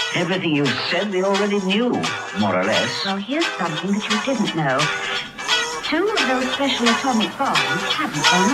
Everything you said they already knew, more or less. Well, here's something that you didn't know. 2 of those special atomic bombs haven't gone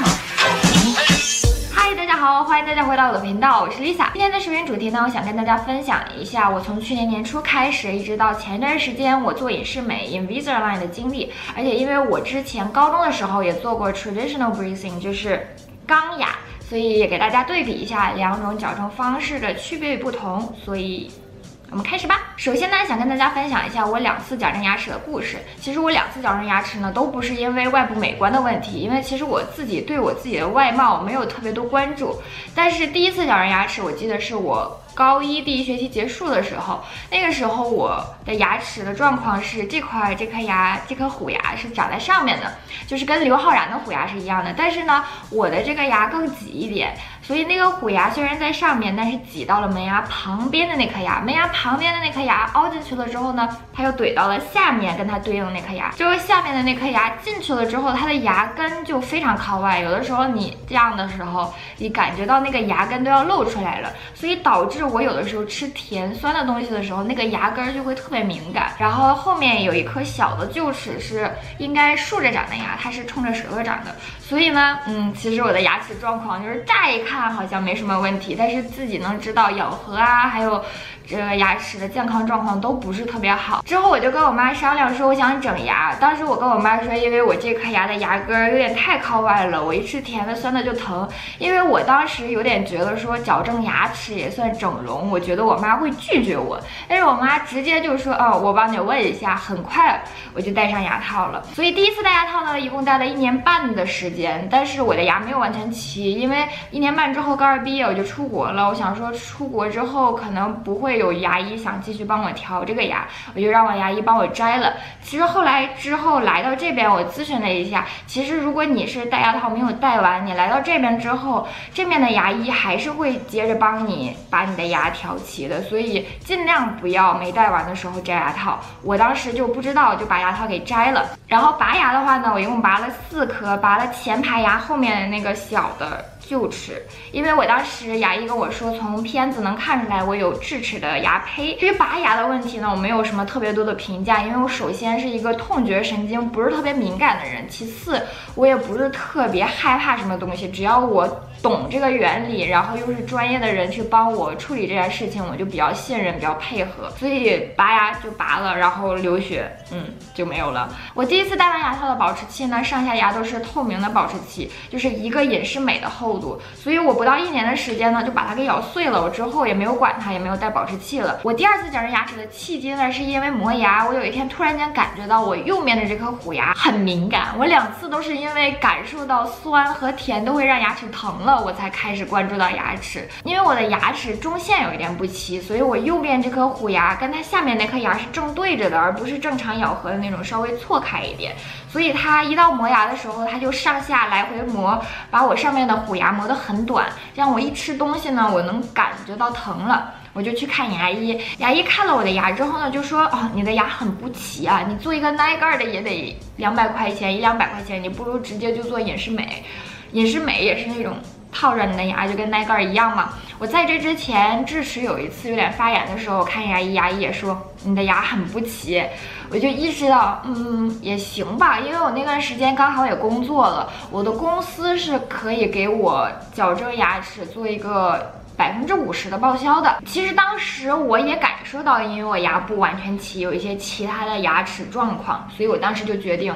off. 嗨，大家好，欢迎大家回到我的频道，我是 Lisa。今天的视频主题呢，我想跟大家分享一下我从去年年初开始，一直到前段时间我做隐适美 Invisalign 的经历。而且因为我之前高中的时候也做过 traditional bracing， 就是钢牙，所以也给大家对比一下两种矫正方式的区别与不同。所以我们开始吧。首先呢，想跟大家分享一下我2次矫正牙齿的故事。其实我2次矫正牙齿呢，都不是因为外部美观的问题，因为其实我自己对我自己的外貌没有特别多关注。但是第1次矫正牙齿，我记得是我高1第1学期结束的时候，那个时候我的牙齿的状况是这颗虎牙是长在上面的，就是跟刘昊然的虎牙是一样的。但是呢，我的这个牙更挤一点，所以那个虎牙虽然在上面，但是挤到了门牙旁边的那颗牙，门牙旁边的那颗牙凹进去了之后呢，它又怼到了下面跟它对应的那颗牙。这个下面的那颗牙进去了之后，它的牙根就非常靠外，有的时候你这样的时候，你感觉到那个牙根都要露出来了，所以导致我有的时候吃甜酸的东西的时候，那个牙根就会特别敏感。然后后面有一颗小的臼齿是应该竖着长的牙，它是冲着舌头长的，所以呢，其实我的牙齿状况就是乍一看好像没什么问题，但是自己能知道咬合啊，还有这个牙齿的健康状况都不是特别好。之后我就跟我妈商量说我想整牙，当时我跟我妈说，因为我这颗牙的牙根有点太靠外了，我一吃甜的酸的就疼。因为我当时有点觉得说矫正牙齿也算整容，我觉得我妈会拒绝我，但是我妈直接就说我帮你问一下，很快我就戴上牙套了。所以第1次戴牙套呢，一共戴了1年半的时间，但是我的牙没有完全齐，因为1年半之后高2毕业我就出国了，我想说出国之后可能不会有牙医想继续帮我调这个牙，我就让我牙医帮我摘了。其实后来之后来到这边，我咨询了一下，其实如果你是戴牙套没有戴完，你来到这边之后，这边的牙医还是会接着帮你把你的牙调齐的，所以尽量不要没戴完的时候摘牙套。我当时就不知道，就把牙套给摘了。然后拔牙的话呢，我一共拔了4颗，拔了前排牙后面的那个小的臼齿，因为我当时牙医跟我说，从片子能看出来我有智齿的牙胚。至于拔牙的问题呢，我没有什么特别多的评价，因为我首先是一个痛觉神经不是特别敏感的人，其次我也不是特别害怕什么东西，只要我懂这个原理，然后又是专业的人去帮我处理这件事情，我就比较信任，比较配合，所以拔牙就拔了，然后流血就没有了。我第1次戴完牙套的保持期呢，上下牙都是透明的保持期，就是一个隐适美的厚度，所以我不到1年的时间呢就把它给咬碎了，我之后也没有管它，也没有戴保持器了。我第2次矫正牙齿的契机呢，是因为磨牙，我有一天突然间感觉到我右面的这颗虎牙很敏感，我2次都是因为感受到酸和甜都会让牙齿疼了，我才开始关注到牙齿。因为我的牙齿中线有一点不齐，所以我右边这颗虎牙跟它下面那颗牙是正对着的，而不是正常咬合的那种稍微错开一点，所以它一到磨牙的时候，它就上下来回磨，把我上面的虎牙磨得很短，这样我一吃东西呢，我能感觉到疼了。我就去看牙医，牙医看了我的牙之后呢，就说你的牙很不齐啊，你做一个奶盖的也得200块钱，100-200块钱，你不如直接就做隐适美。隐适美也是那种套着你的牙，就跟奶盖一样嘛。我在这之前智齿有一次有点发炎的时候，看牙医，牙医也说你的牙很不齐，我就意识到也行吧，因为我那段时间刚好也工作了，我的公司是可以给我矫正牙齿做一个50%的报销的。其实当时我也感受到，因为我牙不完全齐，有一些其他的牙齿状况，所以我当时就决定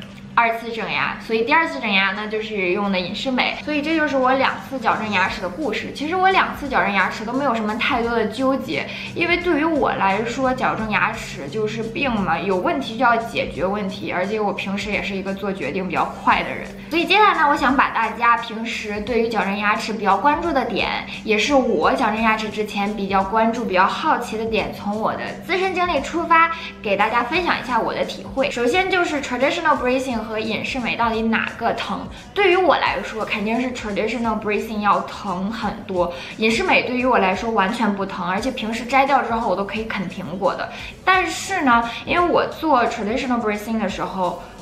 2次整牙。所以第2次整牙呢，就是用的隐适美。所以这就是我2次矫正牙齿的故事。其实我2次矫正牙齿都没有什么太多的纠结，因为对于我来说，矫正牙齿就是病嘛，有问题就要解决问题，而且我平时也是一个做决定比较快的人。所以接下来呢，我想把大家平时对于矫正牙齿比较关注的点，也是我矫正牙齿之前比较关注、比较好奇的点，从我的自身经历出发，给大家分享一下我的体会。首先就是 traditional bracing 和隐适美到底哪个疼？对于我来说，肯定是 traditional bracing 要疼很多。隐适美对于我来说完全不疼，而且平时摘掉之后我都可以啃苹果的。但是呢，因为我做 traditional bracing 的时候，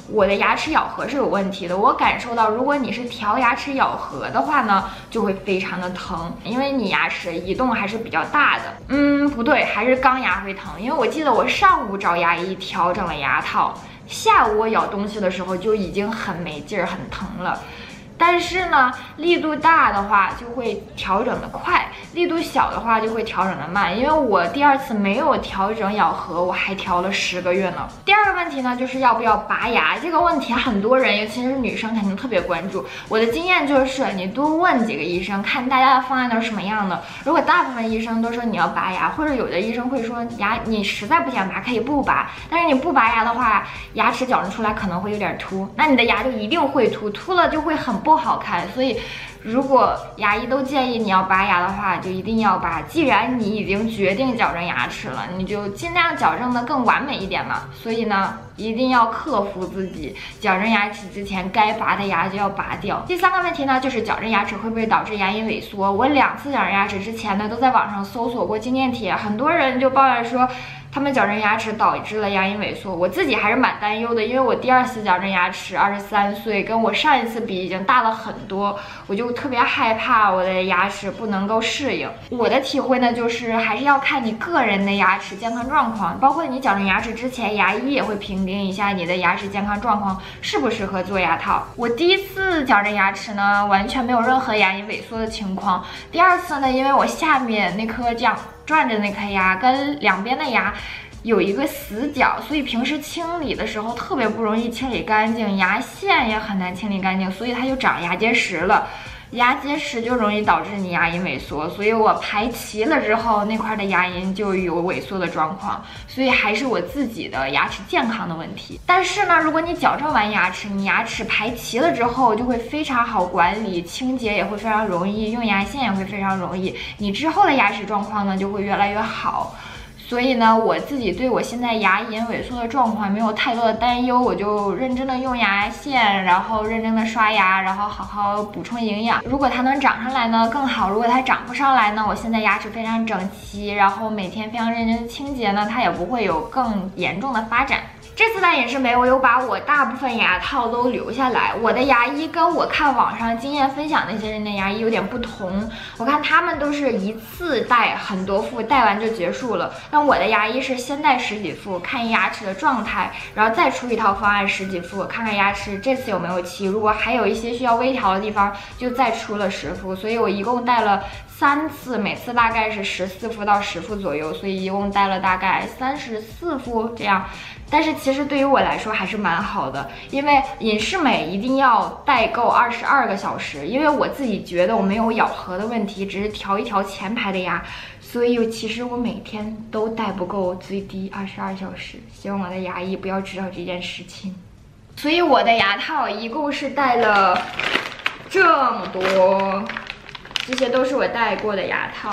我的牙齿咬合是有问题的。我感受到，如果你是调牙齿咬合的话呢，就会非常的疼，因为你牙齿移动还是比较大的。不对，还是钢牙会疼，因为我记得我上午找牙医调整了牙套，下午我咬东西的时候就已经很没劲儿、很疼了。但是呢，力度大的话就会调整的快，力度小的话就会调整的慢。因为我第2次没有调整咬合，我还调了10个月呢。第2个问题呢，就是要不要拔牙。这个问题很多人，尤其是女生，肯定特别关注。我的经验就是，你多问几个医生，看大家的方案都是什么样的。如果大部分医生都说你要拔牙，或者有的医生会说牙你实在不想拔可以不拔，但是你不拔牙的话，牙齿矫正出来可能会有点凸，那你的牙就一定会凸，凸了就会很不好看。所以如果牙医都建议你要拔牙的话，就一定要拔。既然你已经决定矫正牙齿了，你就尽量矫正的更完美一点嘛。所以呢，一定要克服自己，矫正牙齿之前该拔的牙就要拔掉。第3个问题呢，就是矫正牙齿会不会导致牙龈萎缩。我2次矫正牙齿之前呢，都在网上搜索过经验帖，很多人就抱怨说他们矫正牙齿导致了牙龈萎缩。我自己还是蛮担忧的，因为我第2次矫正牙齿23岁，跟我上一次比已经大了很多，我就特别害怕我的牙齿不能够适应。我的体会呢，就是还是要看你个人的牙齿健康状况，包括你矫正牙齿之前，牙医也会评定一下你的牙齿健康状况适不适合做牙套。我第1次矫正牙齿呢，完全没有任何牙龈萎缩的情况。第2次呢，因为我下面那颗这样转着那颗牙跟2边的牙有一个死角，所以平时清理的时候特别不容易清理干净，牙线也很难清理干净，所以它就长牙结石了。牙结石就容易导致你牙龈萎缩，所以我排齐了之后，那块的牙龈就有萎缩的状况，所以还是我自己的牙齿健康的问题。但是呢，如果你矫正完牙齿，你牙齿排齐了之后，就会非常好管理，清洁也会非常容易，用牙线也会非常容易，你之后的牙齿状况呢就会越来越好。所以呢，我自己对我现在牙龈萎缩的状况没有太多的担忧，我就认真的用牙线，然后认真的刷牙，然后好好补充营养。如果它能长上来呢更好，如果它长不上来呢，我现在牙齿非常整齐，然后每天非常认真的清洁呢，它也不会有更严重的发展。这次在隐适美，我有把我大部分牙套都留下来。我的牙医跟我看网上经验分享那些人的牙医有点不同，我看他们都是一次戴很多副，戴完就结束了。但我的牙医是先戴10几副，看牙齿的状态，然后再出一套方案10几副，看看牙齿这次有没有齐。如果还有一些需要微调的地方，就再出了10副。所以我一共戴了3次，每次大概是14副到10副左右，所以一共戴了大概34副这样。但是其实对于我来说还是蛮好的，因为隐适美一定要戴够22个小时，因为我自己觉得我没有咬合的问题，只是调一调前排的牙，所以其实我每天都戴不够最低22小时。希望我的牙医不要知道这件事情。所以我的牙套一共是戴了这么多，这些都是我戴过的牙套，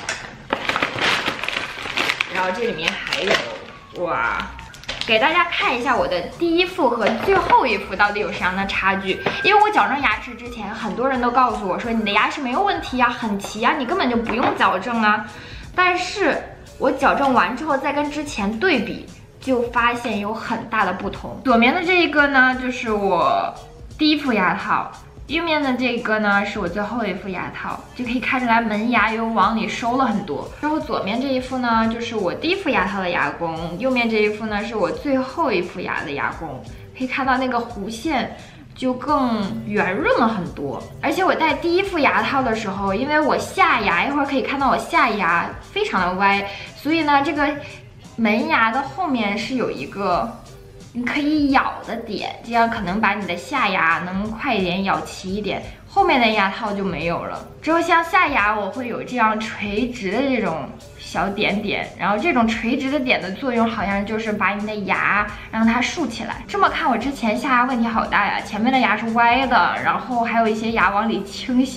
然后这里面还有，哇，给大家看一下我的第1副和最后一副到底有什么样的差距。因为我矫正牙齿之前，很多人都告诉我说你的牙齿没有问题啊，很齐啊，你根本就不用矫正啊。但是我矫正完之后再跟之前对比，就发现有很大的不同。左面的这一个呢，就是我第1副牙套。右面的这个呢，是我最后一副牙套，就可以看出来门牙又往里收了很多。然后左面这一副呢，就是我第1副牙套的牙弓，右面这一副呢，是我最后一副牙的牙弓。可以看到那个弧线就更圆润了很多。而且我戴第1副牙套的时候，因为我下牙，一会儿可以看到我下牙非常的歪，所以呢，这个门牙的后面是有一个你可以咬的点，这样可能把你的下牙能快一点咬齐一点，后面的牙套就没有了。之后像下牙我会有这样垂直的这种小点点，然后这种垂直的点的作用好像就是把你的牙让它竖起来。这么看我之前下牙问题好大呀，前面的牙是歪的，然后还有一些牙往里倾斜，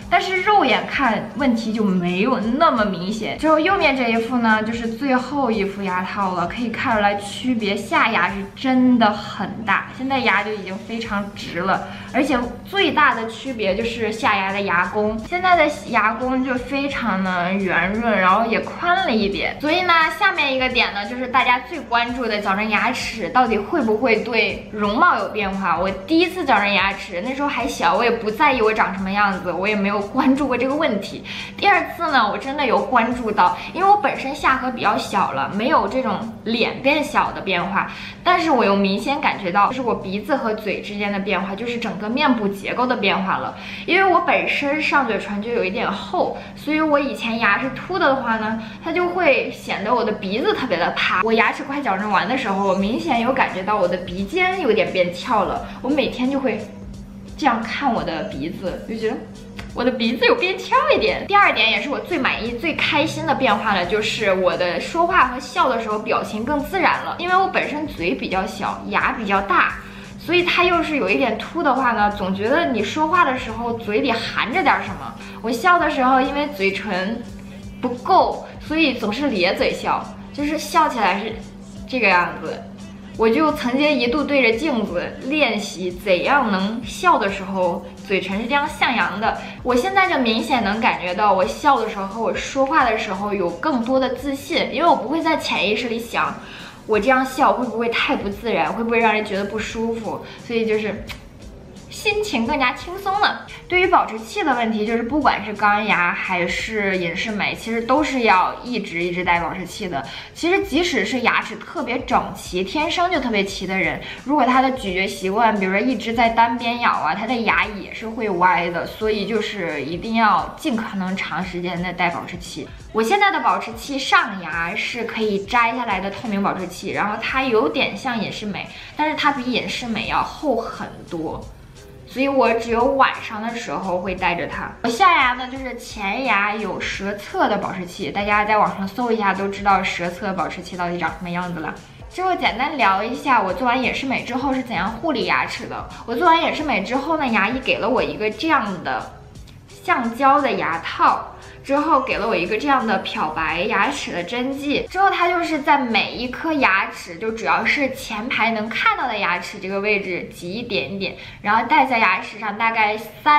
但是肉眼看问题就没有那么明显。只有右面这一副呢，就是最后一副牙套了，可以看出来区别，下牙是真的很大，现在牙就已经非常直了，而且最大的区别就是下牙的牙弓，现在的牙弓就非常的圆润，然后也宽了一点。所以呢，下面一个点呢，就是大家最关注的矫正牙齿到底会不会对容貌有变化。我第一次矫正牙齿，那时候还小，我也不在意我长什么样子，我也没有关注过这个问题。第二次呢，我真的有关注到，因为我本身下颌比较小了，没有这种脸变小的变化，但是我有明显感觉到，就是我鼻子和嘴之间的变化，就是整个面部结构的变化了。因为我本身上嘴唇就有一点厚，所以我以前牙是凸的话呢，它就会显得我的鼻子特别的塌。我牙齿快矫正完的时候，我明显有感觉到我的鼻尖有点变翘了，我每天就会这样看我的鼻子，就觉得我的鼻子有变翘一点。第二点也是我最满意、最开心的变化呢，就是我的说话和笑的时候表情更自然了。因为我本身嘴比较小，牙比较大，所以它又是有一点凸的话呢，总觉得你说话的时候嘴里含着点什么。我笑的时候，因为嘴唇不够，所以总是咧嘴笑，就是笑起来是这个样子。我就曾经一度对着镜子练习怎样能笑的时候嘴唇是这样向阳的。我现在就明显能感觉到我笑的时候和我说话的时候有更多的自信，因为我不会在潜意识里想我这样笑会不会太不自然，会不会让人觉得不舒服，所以就是心情更加轻松了。对于保持器的问题，就是不管是钢牙还是隐适美，其实都是要一直戴保持器的。其实即使是牙齿特别整齐，天生就特别齐的人，如果他的咀嚼习惯，比如说一直在单边咬啊，他的牙也是会歪的。所以就是一定要尽可能长时间的戴保持器。我现在的保持器上牙是可以摘下来的透明保持器，然后它有点像隐适美，但是它比隐适美要厚很多。所以我只有晚上的时候会带着它。我下牙呢，就是前牙有舌侧的保持器，大家在网上搜一下都知道舌侧保持器到底长什么样子了。之后简单聊一下我做完隐适美之后是怎样护理牙齿的。我做完隐适美之后呢，牙医给了我一个这样的橡胶的牙套，之后给了我一个这样的漂白牙齿的针剂，之后它就是在每一颗牙齿，就主要是前排能看到的牙齿这个位置挤一点点，然后戴在牙齿上大概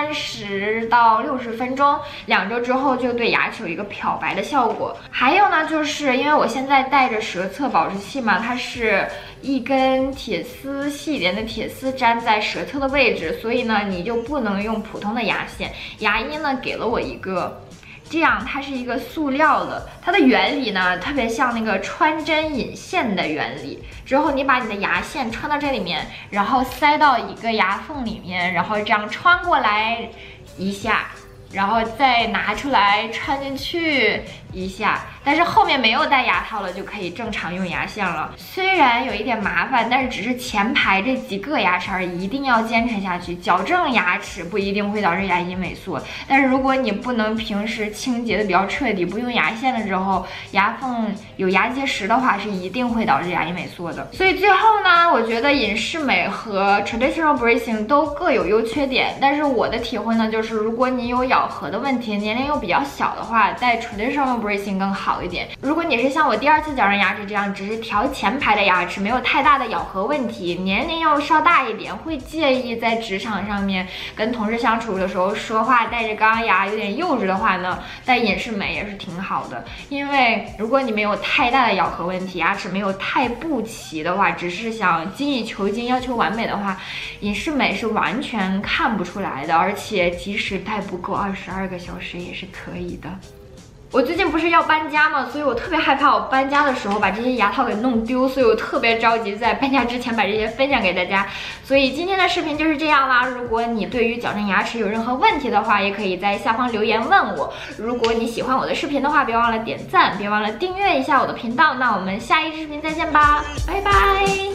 30到60分钟，2周之后就对牙齿有一个漂白的效果。还有呢，就是因为我现在戴着舌侧保持器嘛，它是一根铁丝，细一点的铁丝粘在舌侧的位置，所以呢你就不能用普通的牙线。牙医呢给了我一个这样，它是一个塑料的，它的原理呢特别像那个穿针引线的原理。之后你把你的牙线穿到这里面，然后塞到一个牙缝里面，然后这样穿过来一下，然后再拿出来穿进去一下。但是后面没有戴牙套了，就可以正常用牙线了。虽然有一点麻烦，但是只是前排这几个牙齿而已，一定要坚持下去。矫正牙齿不一定会导致牙龈萎缩，但是如果你不能平时清洁的比较彻底，不用牙线的时候，牙缝有牙结石的话，是一定会导致牙龈萎缩的。所以最后呢，我觉得隐适美和 traditional bracing 都各有优缺点，但是我的体会呢，就是如果你有咬合的问题，年龄又比较小的话，戴 traditional bracing 更好一点。如果你是像我第2次矫正牙齿这样，只是调前排的牙齿，没有太大的咬合问题，年龄又稍大一点，会介意在职场上面跟同事相处的时候说话带着钢牙有点幼稚的话呢，戴隐适美也是挺好的。因为如果你没有太大的咬合问题，牙齿没有太不齐的话，只是想精益求精要求完美的话，隐适美是完全看不出来的，而且即使戴不够22个小时也是可以的。我最近不是要搬家嘛，所以我特别害怕我搬家的时候把这些牙套给弄丢，所以我特别着急在搬家之前把这些分享给大家。所以今天的视频就是这样啦。如果你对于矫正牙齿有任何问题的话，也可以在下方留言问我。如果你喜欢我的视频的话，别忘了点赞，别忘了订阅一下我的频道。那我们下一视频再见吧，拜拜。